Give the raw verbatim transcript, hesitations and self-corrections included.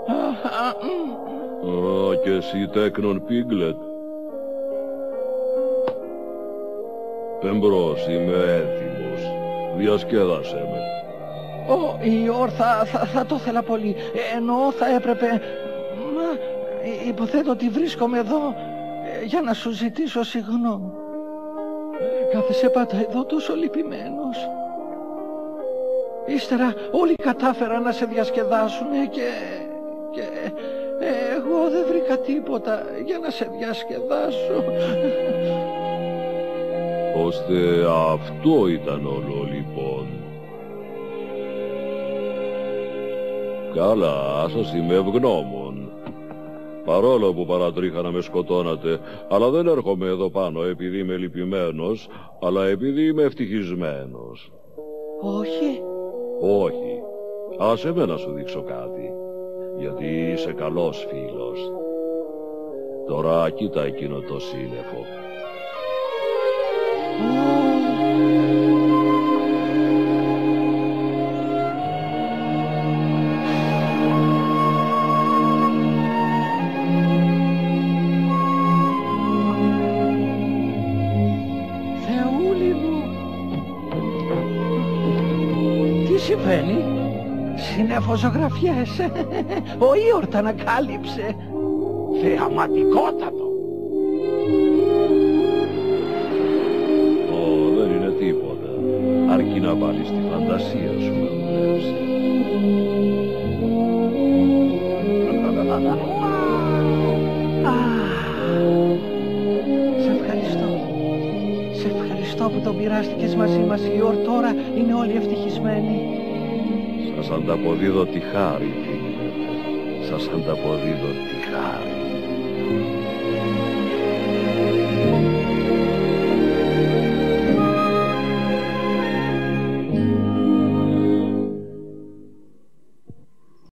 Α, και εσύ τέκνον Πίγκλετ. Εμπρός, είμαι έτοιμος. Διασκέδασέ με. Ω, η όρθα θα, θα το ήθελα πολύ. Ε, εννοώ θα έπρεπε... Μα, ε, υποθέτω ότι βρίσκομαι εδώ ε, για να σου ζητήσω συγγνώμη. Ε, κάθεσαι πάντα εδώ τόσο λυπημένος. Ύστερα όλοι κατάφεραν να σε διασκεδάσουν και... και ε, εγώ δεν βρήκα τίποτα για να σε διασκεδάσω. Ώστε αυτό ήταν όλο λοιπόν. Καλά, σας είμαι ευγνώμων. Παρόλο που παρατρίχα να με σκοτώνατε, αλλά δεν έρχομαι εδώ πάνω επειδή είμαι λυπημένος, αλλά επειδή είμαι ευτυχισμένος. Όχι. Όχι. Άσε με να σου δείξω κάτι. Γιατί είσαι καλός φίλος. Τώρα κοίτα εκείνο το σύννεφο. Θεούλη μου, τι συμβαίνει? Σύννεφο ζωγραφιές. Ο Ήορτ ανακάλυψε. Θεαματικότατο. Ω, δεν είναι τίποτα. Αρκεί να βάλεις τη φαντασία σου να δουλέψει. Σε ευχαριστώ. Σε ευχαριστώ που τον πειράστηκες μαζί μας. Η Ήορτ τώρα είναι όλοι ευτυχισμένοι. Σας ανταποδίδω τη χάρη, φίλε. Σας ανταποδίδω τη χάρη.